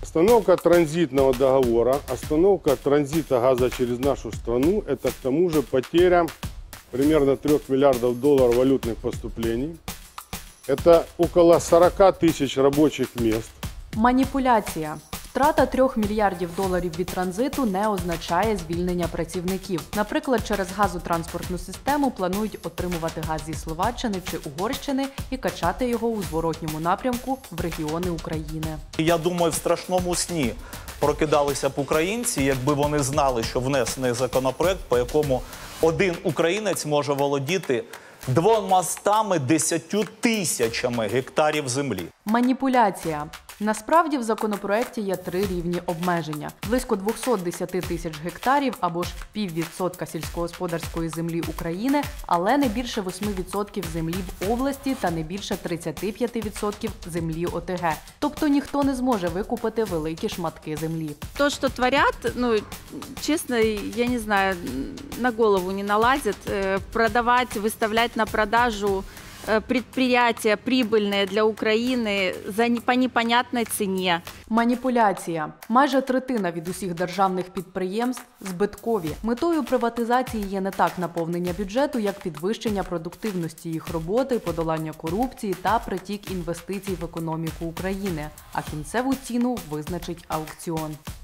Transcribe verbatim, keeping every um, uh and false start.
Остановка транзитного договора, остановка транзита газа через нашу страну – это к тому же потеря примерно трёх миллиардов долларов валютных поступлений. Это около сорока тысяч рабочих мест. Маніпуляція. Втрата трьох мільярдів доларів від транзиту не означає звільнення працівників. Наприклад, через газотранспортну систему планують отримувати газ зі Словаччини чи Угорщини і качати його у зворотньому напрямку в регіони України. Я думаю, в страшному сні прокидалися б українці, якби вони знали, що внесений законопроект, по якому один українець може володіти двомастами десятью тисячами гектарів землі. Маніпуляція. Насправді в законопроекті є три рівні обмеження. Близько двохсот десяти тисяч гектарів або ж піввідсотка сільськогосподарської землі України, але не більше восьми відсотків землі в області та не більше тридцяти п'яти відсотків землі О Те Ге. Тобто ніхто не зможе викупити великі шматки землі. То, что творят, ну, честно, я не знаю, на голову не налазит. Продавать, выставлять на продажу предприятия прибыльные для України за по непонятной ціні. Маніпуляція. Майже третина від усіх державних підприємств збиткові. Метою приватизації є не так наповнення бюджету, як підвищення продуктивності їх роботи, подолання корупції та притік інвестицій в економіку України. А кінцеву ціну визначить аукціон.